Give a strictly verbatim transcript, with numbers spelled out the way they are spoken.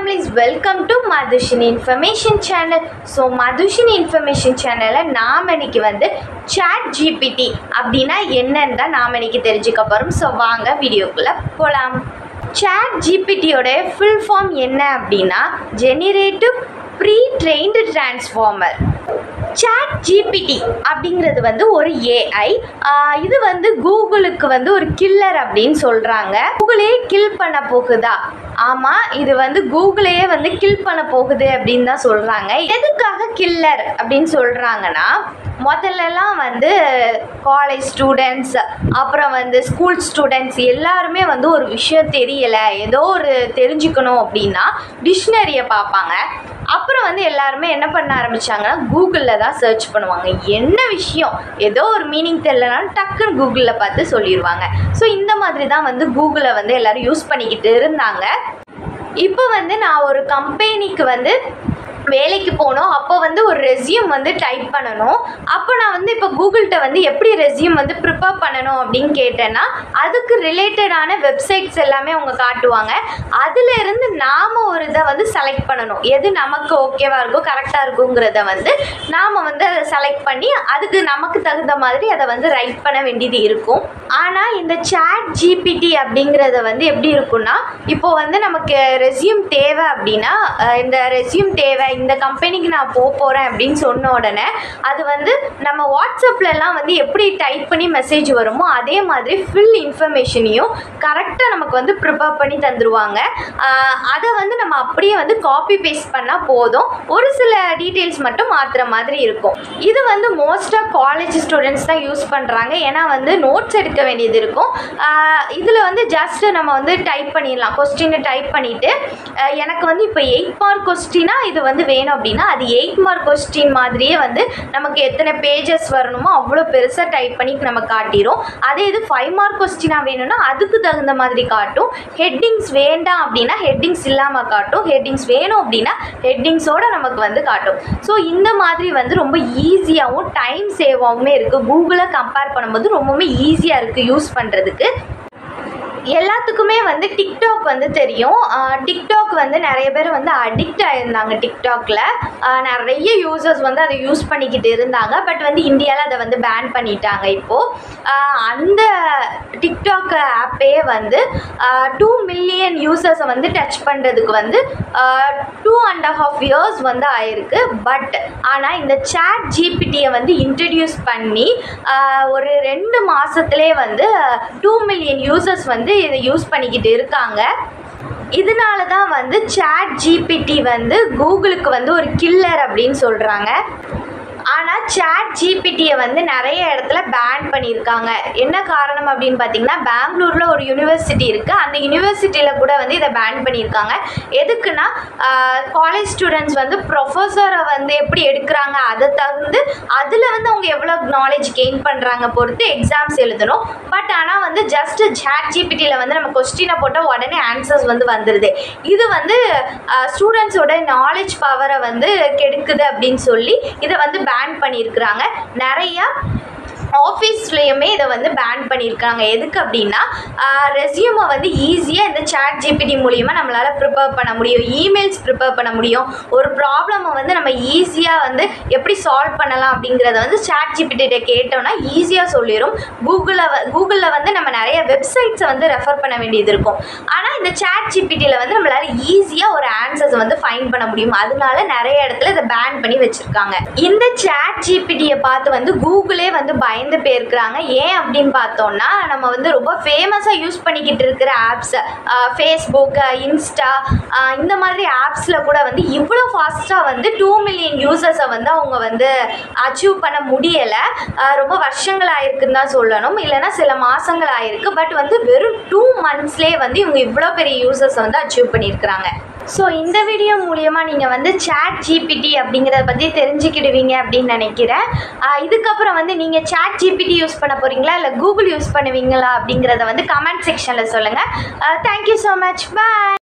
families, welcome to Madhushini Information Channel. So Madhushini Information Channel நாம இன்னைக்கு வந்து Chat G P T அப்படினா என்னன்னு தான் நாம இன்னைக்கு தெரிஞ்சுக்க போறோம். So வாங்க வீடியோக்குள்ள போலாம். Chat G P T யோட full form என்ன அப்படினா Generative Pre-trained Transformer. Chat G P T அப்படிங்கிறது வந்து ஒரு A I. இது வந்து கூகுளுக்கு வந்து ஒரு கில்லர் அப்படின்னு சொல்கிறாங்க. கூகுளே கில் பண்ண போகுதா? ஆமாம், இது வந்து கூகுளையே வந்து கில் பண்ண போகுது அப்படின்னு தான் சொல்கிறாங்க. எதுக்காக கில்லர் அப்படின்னு சொல்கிறாங்கன்னா, முதல்லலாம் வந்து காலேஜ் ஸ்டூடெண்ட்ஸ் அப்புறம் வந்து ஸ்கூல் ஸ்டூடெண்ட்ஸ் எல்லாருமே வந்து ஒரு விஷயம் தெரியலை, ஏதோ ஒரு தெரிஞ்சுக்கணும் அப்படின்னா டிக்ஷனரியை பார்ப்பாங்க. அப்புறம் வந்து எல்லாருமே என்ன பண்ண ஆரம்பித்தாங்கன்னா கூகுளில் தான் சர்ச் பண்ணுவாங்க. என்ன விஷயம் ஏதோ ஒரு மீனிங் தெரியலனாலும் டக்குன்னு கூகுளில் பார்த்து சொல்லிடுவாங்க. ஸோ இந்த மாதிரி தான் வந்து கூகுளை வந்து எல்லோரும் யூஸ் பண்ணிக்கிட்டு இருந்தாங்க. இப்போ வந்து நான் ஒரு கம்பெனிக்கு வந்து வேலைக்கு போனோம். அப்போ வந்து ஒரு ரெஸ்யூம் வந்து டைப் பண்ணணும். அப்போ நான் வந்து இப்போ கூகுள்கிட்ட வந்து எப்படி ரெஸ்யூம் வந்து ப்ரிப்பேர் பண்ணணும் அப்படின்னு கேட்டேன்னா, அதுக்கு ரிலேட்டடான வெப்சைட்ஸ் எல்லாமே அவங்க காட்டுவாங்க. அதிலிருந்து நாம் ஒரு இதை வந்து செலக்ட் பண்ணணும், எது நமக்கு ஓகேவாக இருக்கும் கரெக்டாக இருக்குங்கிறத வந்து நாம் வந்து அதை செலக்ட் பண்ணி அதுக்கு நமக்கு தகுந்த மாதிரி அதை வந்து ரைட் பண்ண வேண்டியது இருக்கும். ஆனால் இந்த Chat G P T அப்படிங்கிறத வந்து எப்படி இருக்குன்னா, இப்போது வந்து நமக்கு ரெஸ்யூம் தேவை அப்படின்னா, இந்த ரெஸ்யூம் தேவை இந்த கம்பெனிக்கு நான் போக போகிறேன் அப்படின்னு சொன்ன உடனே அது வந்து நம்ம வாட்ஸ்அப்லலாம் வந்து எப்படி டைப் பண்ணி மெசேஜ் வருமோ அதே மாதிரி ஃபில் இன்ஃபர்மேஷனையும் கரெக்டாக நமக்கு வந்து ப்ரிப்பேர் பண்ணி தந்துடுவாங்க. அதை வந்து நம்ம அப்படியே வந்து காப்பி பேஸ்ட் பண்ணால் போதும், ஒரு சில டீட்டெயில்ஸ் மட்டும் மாற்றுற மாதிரி இருக்கும். இது வந்து மோஸ்ட்டாக காலேஜ் ஸ்டூடெண்ட்ஸ் தான் யூஸ் பண்ணுறாங்க. ஏன்னா வந்து நோட்ஸ் எடுக்க வேண்டியது இருக்கும். இதில் வந்து ஜஸ்ட்டு நம்ம வந்து டைப் பண்ணிடலாம், கொஸ்டினை டைப் பண்ணிவிட்டு எனக்கு வந்து இப்போ எயிட் மார்க் கொஸ்டினா இது வந்து வேணும் அப்படின்னா அது எயிட் மார்க் கொஸ்டின் மாதிரியே வந்து நமக்கு எத்தனை பேஜஸ் வரணுமோ அவ்வளோ பெருசாக டைப் பண்ணி நம்ம காட்டிடும். அதே இது ஃபைவ் மார்க் கொஸ்டினாக வேணும்னா அதுக்கு தகுந்த மாதிரி காட்டும். ஹெட்டிங்ஸ் வேண்டாம் அப்படின்னா ஹெட்டிங்ஸ் இல்லாமல் காட்டும், ஹெட்டிங்ஸ் வேணும் அப்படின்னா ஹெட்டிங்ஸோடு நமக்கு வந்து காட்டும். ஸோ இந்த மாதிரி வந்து ரொம்ப ஈஸியாகவும் டைம் சேவாகவுமே இருக்குது. கூகுளை கம்பேர் பண்ணும்போது ரொம்பவுமே ஈஸியாக இருக்குது யூஸ் பண்ணுறதுக்கு. எல்லாத்துக்குமே வந்து டிக்டாக் வந்து தெரியும். டிக்டாக் வந்து நிறைய பேர் வந்து அடிக்ட் ஆகியிருந்தாங்க. டிக்டாக்ல நிறைய யூசர்ஸ் வந்து அதை யூஸ் பண்ணிக்கிட்டு இருந்தாங்க. பட் வந்து இந்தியாவில் அதை வந்து பேன் பண்ணிட்டாங்க. இப்போது அந்த டிக்டாக் ஆப்பே வந்து டூ மில்லியன் யூசர்ஸை வந்து டச் பண்ணுறதுக்கு வந்து டூ அண்ட் ஹாஃப் இயர்ஸ் வந்து ஆயிருக்கு. பட் ஆனால் இந்த Chat G P T-யை வந்து இன்ட்ரடியூஸ் பண்ணி ஒரு ரெண்டு மாதத்துலேயே வந்து டூ மில்லியன் யூசர்ஸ் வந்து இதை யூஸ் பண்ணிக்கிட்டு இருக்காங்க. இதனால தான் வந்து Chat G P T வந்து கூகுளுக்கு வந்து ஒரு கில்லர் அப்படின்னு சொல்கிறாங்க. ஆனால் Chat G P T-யை வந்து நிறைய இடத்துல பேன் பண்ணியிருக்காங்க. என்ன காரணம் அப்படின்னு பார்த்தீங்கன்னா, பெங்களூரில் ஒரு யூனிவர்சிட்டி இருக்குது. அந்த யூனிவர்சிட்டியில் கூட வந்து இதை பேன் பண்ணியிருக்காங்க. எதுக்குன்னா காலேஜ் ஸ்டூடெண்ட்ஸ் வந்து ப்ரொஃபஸரை வந்து எப்படி எடுக்கிறாங்க அதை தகுந்து அதில் வந்து அவங்க எவ்வளோ நாலேஜ் கெயின் பண்ணுறாங்க பொறுத்து எக்ஸாம்ஸ் எழுதணும். பட் ஆனால் வந்து ஜஸ்ட் Chat G P T-யில் வந்து நம்ம கொஸ்டினை போட்டால் உடனே ஆன்சர்ஸ் வந்து வந்துடுது. இது வந்து ஸ்டூடெண்ட்ஸோட நாலேஜ் பவரை வந்து கெடுக்குது அப்படின்னு சொல்லி இதை வந்து பேன் பண்ணியிருக்கிறாங்க. நிறையா ஆஃபீஸ்லேயுமே இதை வந்து பேன் பண்ணியிருக்காங்க. எதுக்கு அப்படின்னா ரெஸ்யூமை வந்து ஈஸியாக இந்த Chat G P T மூலிமா நம்மளால் ப்ரிப்பேர் பண்ண முடியும், இமெயில்ஸ் ப்ரிப்பேர் பண்ண முடியும். ஒரு ப்ராப்ளமை வந்து நம்ம ஈஸியாக வந்து எப்படி சால்வ் பண்ணலாம் அப்படிங்கிறத வந்து Chat G P T-ட கேட்டோம்னா ஈஸியாக சொல்லிடும். கூகுளில் கூகுளில் வந்து நம்ம நிறைய வெப்சைட்ஸை வந்து ரெஃபர் பண்ண வேண்டியது இருக்கும். ஆனால் இந்த Chat G P T-ல வந்து நம்மளால் ஈஸியாக ஒரு ஆன்சர்ஸை வந்து ஃபைண்ட் பண்ண முடியும். அதனால நிறைய இடத்துல இதை பேன் பண்ணி வச்சுருக்காங்க. இந்த Chat G P T-யை பார்த்து வந்து கூகுளே வந்து பயந்து போயிருக்கிறாங்க. ஏன் அப்படின்னு பார்த்தோம்னா, நம்ம வந்து ரொம்ப ஃபேமஸாக யூஸ் பண்ணிக்கிட்டு இருக்கிற ஆப்ஸ் ஃபேஸ்புக், இன்ஸ்டா இந்த மாதிரி ஆப்ஸில் கூட வந்து இவ்வளோ ஃபாஸ்ட்டாக வந்து டூ மில்லியன் யூசர்ஸை வந்து அவங்க வந்து அச்சீவ் பண்ண முடியலை. ரொம்ப வருஷங்கள் ஆயிருக்குன்னு தான் சொல்லணும், இல்லைன்னா சில மாதங்கள் ஆயிருக்கு. பட் வந்து வெறும் டூ மந்த்ஸ்லேயே வந்து இவங்க இவ்வளோ பெரிய யூசர்ஸை வந்து அச்சீவ் பண்ணியிருக்கிறாங்க. ஸோ இந்த வீடியோ மூலமா நீங்கள் வந்து Chat G P T அப்படிங்கிறத பற்றி தெரிஞ்சுக்கிடுவீங்க அப்படின்னு நினைக்கிறேன். இதுக்கப்புறம் வந்து நீங்கள் Chat G P T use பண்ண போகிறீங்களா இல்லை கூகுள் யூஸ் பண்ணுவீங்களா அப்படிங்கிறத வந்து கமெண்ட் செக்ஷனில் சொல்லுங்கள். Thank you so much. பாய்.